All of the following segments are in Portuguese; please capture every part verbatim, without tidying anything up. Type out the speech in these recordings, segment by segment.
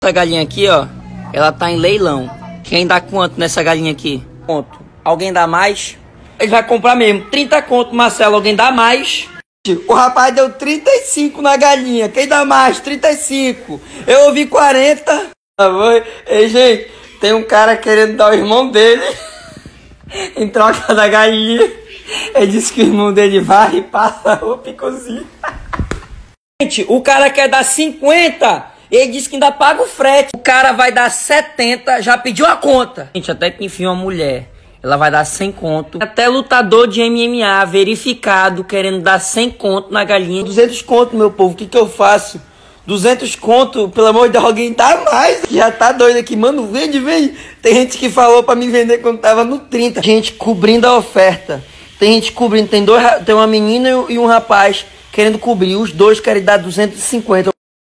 Essa galinha aqui, ó, ela tá em leilão. Quem dá quanto nessa galinha aqui? Conto. Alguém dá mais? Ele vai comprar mesmo. trinta conto, Marcelo. Alguém dá mais? O rapaz deu trinta e cinco na galinha. Quem dá mais? trinta e cinco. Eu ouvi quarenta. Ei, gente, tem um cara querendo dar o irmão dele em troca da galinha. Ele disse que o irmão dele vai e passa a roupa e cozinha. Gente, o cara quer dar cinquenta. Ele disse que ainda paga o frete. O cara vai dar setenta, já pediu a conta. Gente, até que enfim uma mulher, ela vai dar cem conto. Até lutador de M M A verificado querendo dar cem conto na galinha. duzentos conto, meu povo, o que que eu faço? duzentos conto, pelo amor de Deus, alguém dá mais. Já tá doido aqui, mano, vende, vende. Tem gente que falou pra me vender quando tava no trinta. Gente cobrindo a oferta. Tem gente cobrindo, tem, dois, tem uma menina e um rapaz querendo cobrir. Os dois querem dar duzentos e cinquenta.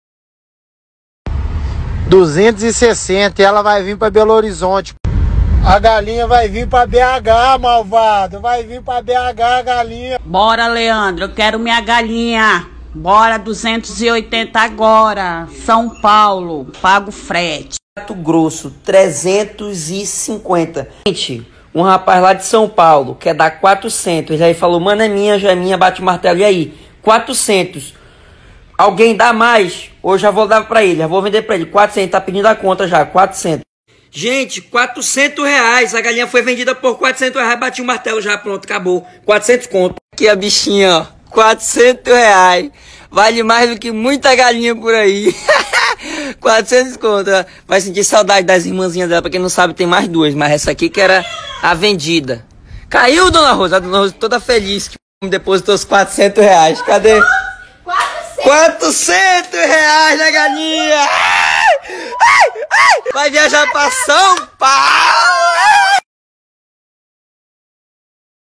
duzentos e sessenta e ela vai vir para Belo Horizonte. A galinha vai vir para B H, malvado. Vai vir para B H a galinha. Bora, Leandro, eu quero minha galinha. Bora, duzentos e oitenta agora. São Paulo, pago frete. Mato Grosso, trezentos e cinquenta. Gente, um rapaz lá de São Paulo quer dar quatrocentos. Ele aí falou, mano, é minha, já é minha, bate o martelo. E aí? quatrocentos. Alguém dá mais? Ou já vou dar pra ele, já vou vender pra ele. quatrocentos, tá pedindo a conta já, quatrocentos. Gente, quatrocentos reais. A galinha foi vendida por quatrocentos reais. Bati o martelo já, pronto, acabou. quatrocentos conto. Aqui a bichinha, ó. quatrocentos reais. Vale mais do que muita galinha por aí. quatrocentos conto. Vai sentir saudade das irmãzinhas dela. Pra quem não sabe, tem mais duas. Mas essa aqui que era a vendida. Caiu, dona Rosa. A dona Rosa toda feliz que depositou os quatrocentos reais. Cadê? quatrocentos reais na galinha. Ai, ai, ai. Vai viajar pra São Paulo.